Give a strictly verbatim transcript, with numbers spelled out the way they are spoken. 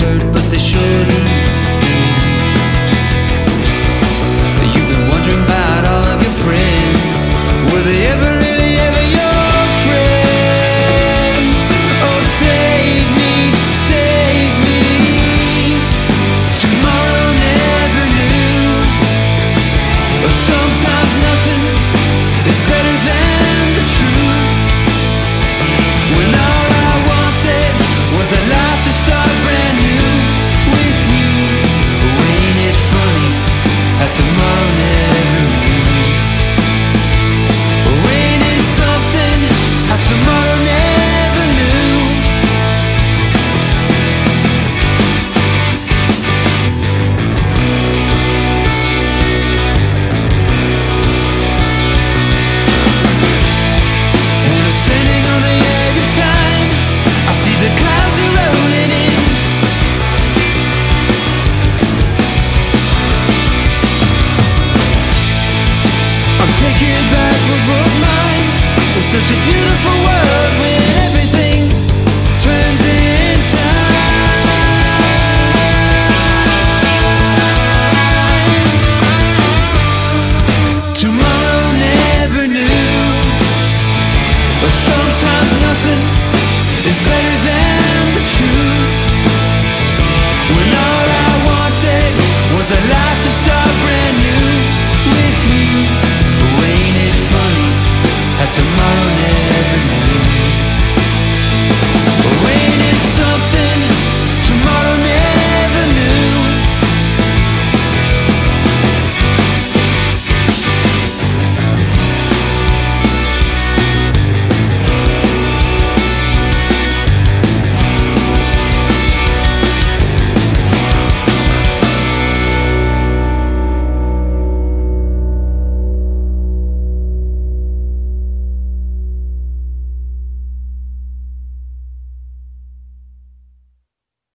word, but they sure leave a stain. You've been wondering about all of your friends. Were they ever really ever your friends? Oh, save me, save me. Tomorrow never knew. Or sometimes nothing is better than the truth. When all I wanted was a life to start brand new with you. Oh, ain't it funny how tomorrow never knew? Oh, ain't it something how tomorrow never knew? And I'm standing on the edge of time. I see the clouds are rolling in. I'm taking back what was mine. It's such a beautiful